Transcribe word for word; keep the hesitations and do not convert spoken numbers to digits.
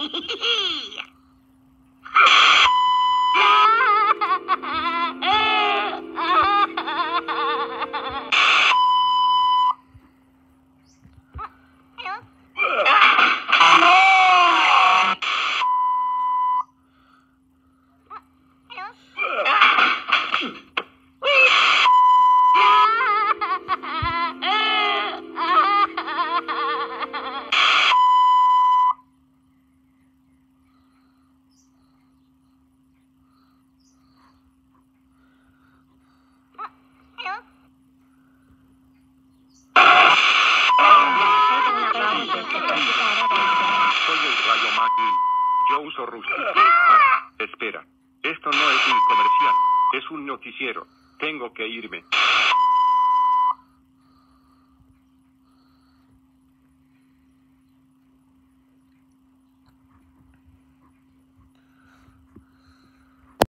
Espera, esto no es un comercial, es un noticiero. Tengo que irme.